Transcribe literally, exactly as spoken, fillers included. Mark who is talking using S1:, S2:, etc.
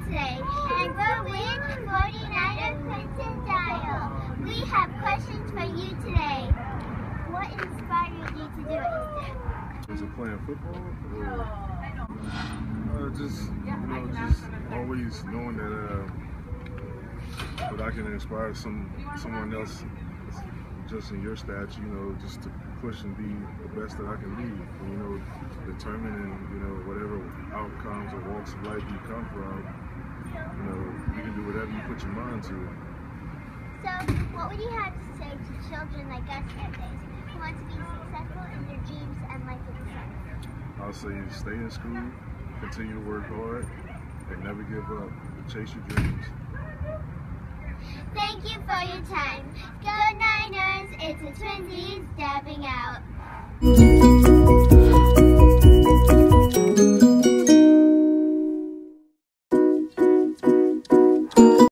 S1: today, and we're with forty-niner Quinton Dial. We have questions for you today. What inspired you to do what you do?
S2: Was it playing football, or uh, just you know, just always knowing that uh, that I can inspire some someone else, just in your stature, you know, just to push and be the best that I can be. And, you know, determined in you know whatever outcomes or walks of life you come from, you know, you can do whatever you put your mind to.
S1: So, what would you have to say to children like us nowadays who want to be successful in their dreams and life itself?
S2: I'll say stay in school, continue to work hard, and never give up. Chase your dreams.
S1: Thank you for your time. Go Niners! It's the Twinsies dabbing out.